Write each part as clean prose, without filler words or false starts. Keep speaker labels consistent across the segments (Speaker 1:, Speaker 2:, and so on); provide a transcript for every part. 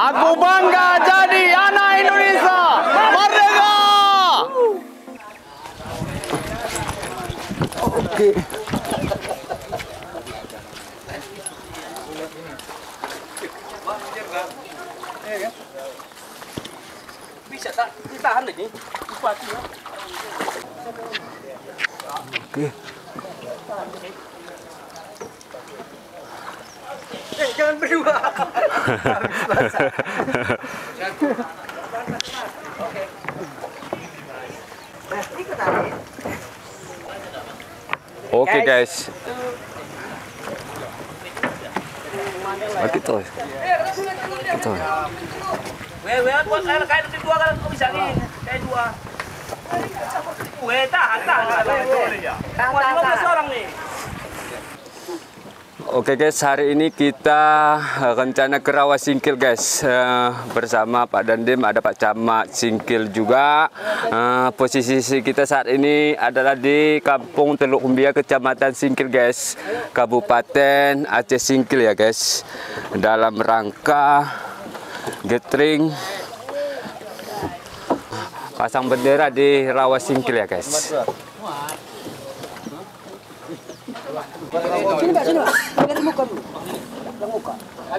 Speaker 1: Aku bangga jadi anak Indonesia. Merdeka! Oke.
Speaker 2: Bisa tak ditahan lagi?
Speaker 1: Oke.
Speaker 2: Jangan berdua.
Speaker 1: Oke guys. Gitu. Gitu.
Speaker 2: Buat saya kayak dua kan kok bisa nih. Kayak dua. Tahan. Buat 15 orang nih.
Speaker 1: Oke guys, hari ini kita rencana ke Rawa Singkil guys, bersama Pak Dandim, ada Pak Camat Singkil juga. Posisi kita saat ini adalah di Kampung Teluk Umbia, Kecamatan Singkil guys, Kabupaten Aceh Singkil ya guys, dalam rangka gathering pasang bendera di Rawa Singkil ya guys.
Speaker 3: Sini Pak, lihat muka dulu. Muka.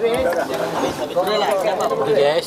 Speaker 2: Oke guys.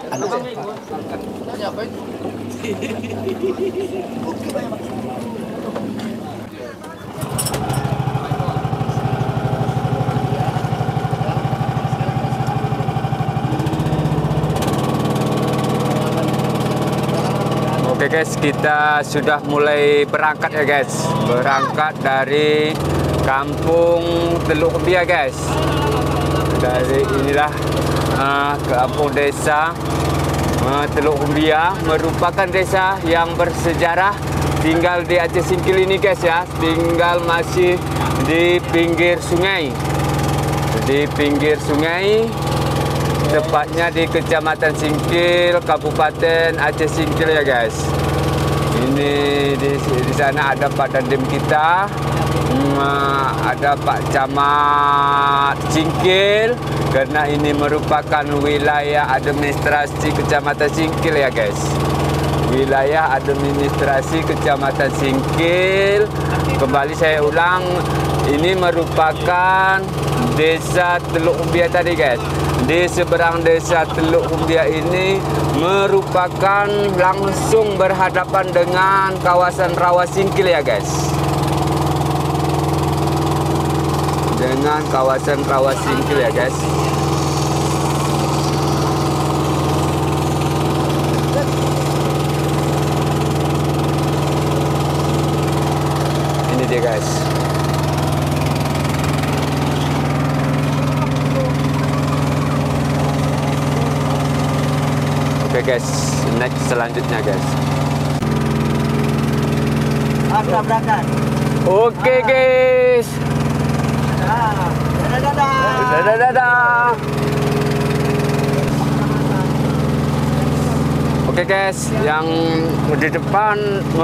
Speaker 1: Oke guys, kita sudah mulai berangkat ya guys. Berangkat dari Kampung Teluk Umbia guys. Dari inilah kampung desa Teluk Umbia, merupakan desa yang bersejarah, tinggal di Aceh Singkil ini guys ya. Tinggal masih di pinggir sungai. Di pinggir sungai, tepatnya di Kecamatan Singkil, Kabupaten Aceh Singkil ya guys. Ini di sana ada Pak Dandim kita, ada Pak Camat Singkil, karena ini merupakan wilayah administrasi Kecamatan Singkil ya guys. Wilayah administrasi Kecamatan Singkil. Kembali saya ulang, ini merupakan desa Teluk Umbia tadi guys. Di seberang desa Teluk Umbia ini merupakan langsung berhadapan dengan kawasan Rawa Singkil ya guys. Dengan kawasan Rawa Singkil ya guys. Ini dia guys. Oke guys, next selanjutnya guys.
Speaker 3: Berangkat.
Speaker 1: Oke guys. Dadah. Oke guys, yang di depan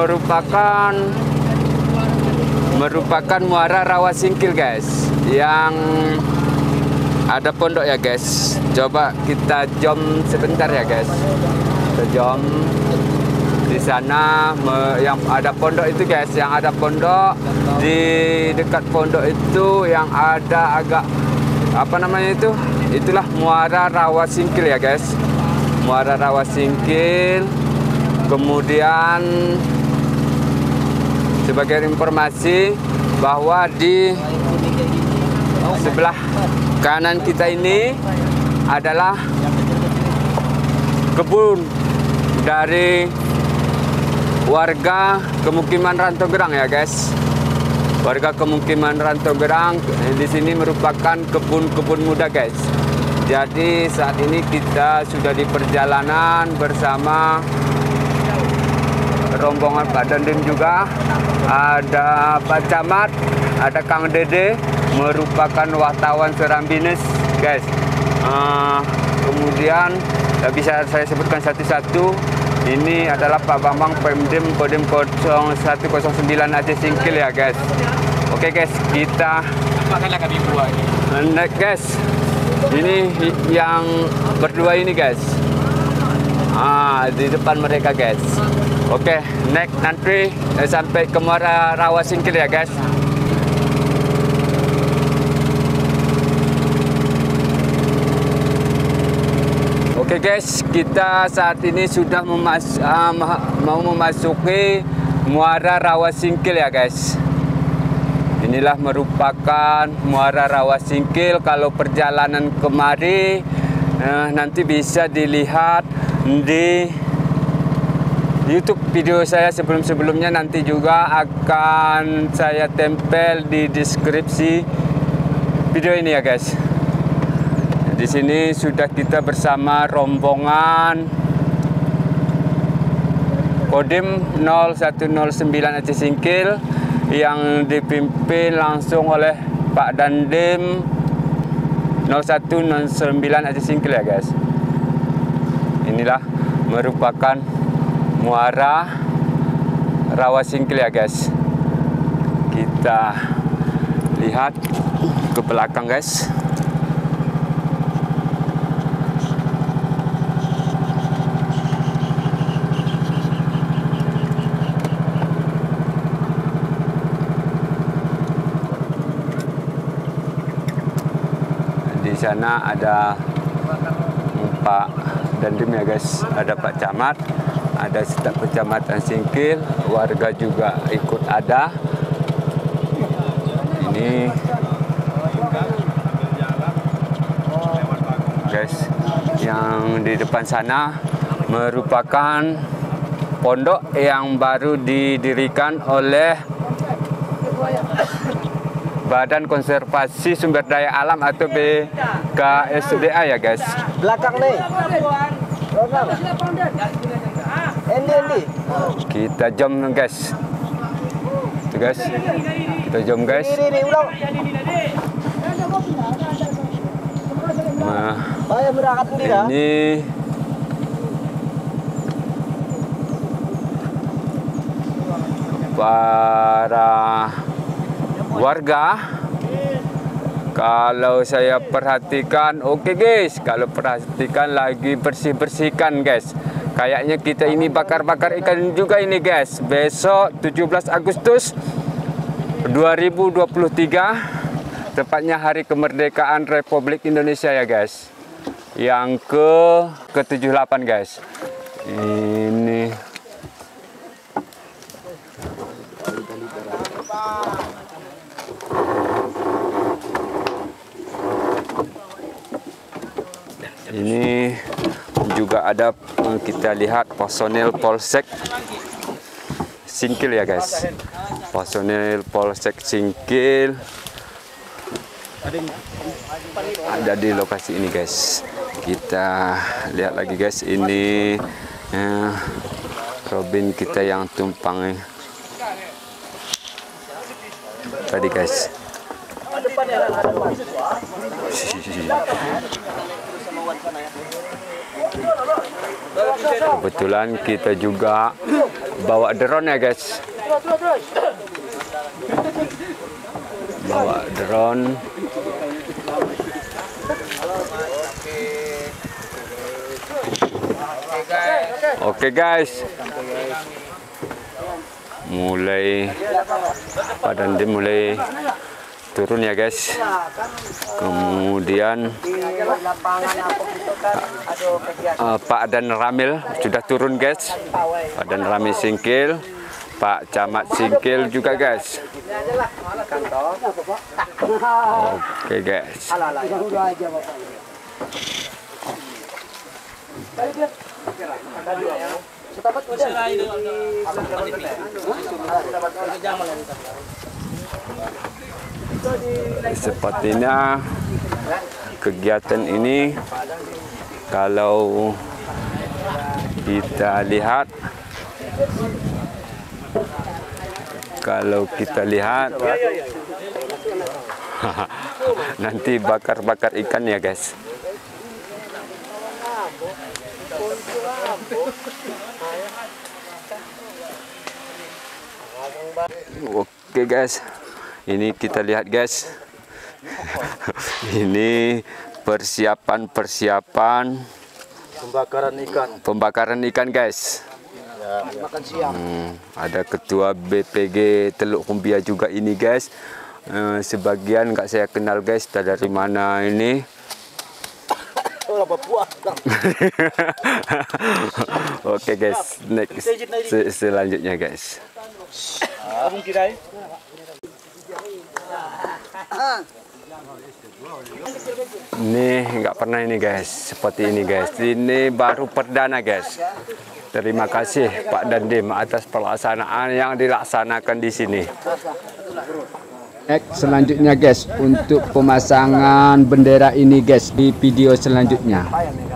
Speaker 1: merupakan muara Rawa Singkil guys, yang ada pondok ya guys. Coba kita jom sebentar ya guys. Kita jom di sana yang ada pondok itu guys, yang ada pondok di dekat pondok itu yang ada agak apa namanya itu? Itulah muara Rawa Singkil ya guys. Muara Rawa Singkil. Kemudian sebagai informasi bahwa di sebelah kanan kita ini adalah kebun dari warga Kemukiman Rantau Gerang ya guys. Warga Kemukiman Rantau Gerang di sini merupakan kebun-kebun muda guys. Jadi saat ini kita sudah di perjalanan bersama rombongan Pak Dandim juga. Ada Pak Camat, ada Kang Dede, merupakan wartawan Serambines guys. Kemudian bisa saya sebutkan satu-satu. Ini adalah Pak Bambang Pemdim Kodim 0109 Aceh Singkil ya guys. Oke guys, kita
Speaker 2: Makanya kami buat ini.
Speaker 1: naik guys. Ini yang berdua ini guys. Di depan mereka guys. Oke, next nanti sampai ke Muara Rawa Singkil ya guys. Oke guys, kita saat ini sudah mau memasuki Muara Rawa Singkil ya guys. Inilah merupakan Muara Rawa Singkil. Kalau perjalanan kemari nanti bisa dilihat di YouTube video saya sebelum-sebelumnya, nanti juga akan saya tempel di deskripsi video ini ya guys. Di sini sudah kita bersama rombongan Kodim 0109 Aceh Singkil yang dipimpin langsung oleh Pak Dandim 0109 Aceh Singkil ya guys. Inilah merupakan Muara Rawa Singkil ya guys. Kita lihat ke belakang guys. Di sana ada Pak Dandim ya guys, ada Pak Camat, ada staf kecamatan Singkil, warga juga ikut ada. Ini guys, yang di depan sana merupakan pondok yang baru didirikan oleh Badan Konservasi Sumber Daya Alam atau BKSDA ya guys.
Speaker 3: Belakang nih. Endi.
Speaker 1: Kita jom guys. Itu guys. Kita jom guys.
Speaker 3: Ini ulang. Saya berangkat sendiri ya.
Speaker 1: Ini para warga. Kalau saya perhatikan, oke guys, kalau perhatikan lagi bersih-bersihkan guys. Kayaknya kita ini bakar-bakar ikan juga ini guys. Besok 17 Agustus 2023, tepatnya hari kemerdekaan Republik Indonesia ya guys. Yang ke-78 guys. Ini ini juga ada, kita lihat personil Polsek Singkil ya guys. Personil Polsek Singkil ada di lokasi ini guys. Kita lihat lagi guys, ini Robin kita yang tumpang tadi guys. Kebetulan kita juga bawa drone ya guys. Bawa drone. Oke guys. Mulai Pak Dandim mulai turun ya guys. Kemudian Pak Dan Ramil sudah turun guys. Pak Dan Ramil Singkil, Pak Camat Singkil juga guys. Oke guys. Sepertinya kegiatan ini kalau kita lihat nanti bakar-bakar ikan ya guys. Oke guys, ini kita lihat guys. Ini persiapan pembakaran ikan guys.
Speaker 3: Makan siang.
Speaker 1: Ada ketua BPG Teluk Kumbia juga ini guys. Sebagian nggak saya kenal guys, dari mana ini. Oke guys, next selanjutnya guys. Ini nggak pernah ini guys, seperti ini guys. Ini baru perdana guys. Terima kasih Pak Dandim atas pelaksanaan yang dilaksanakan di sini. Selanjutnya guys, untuk pemasangan bendera ini guys di video selanjutnya.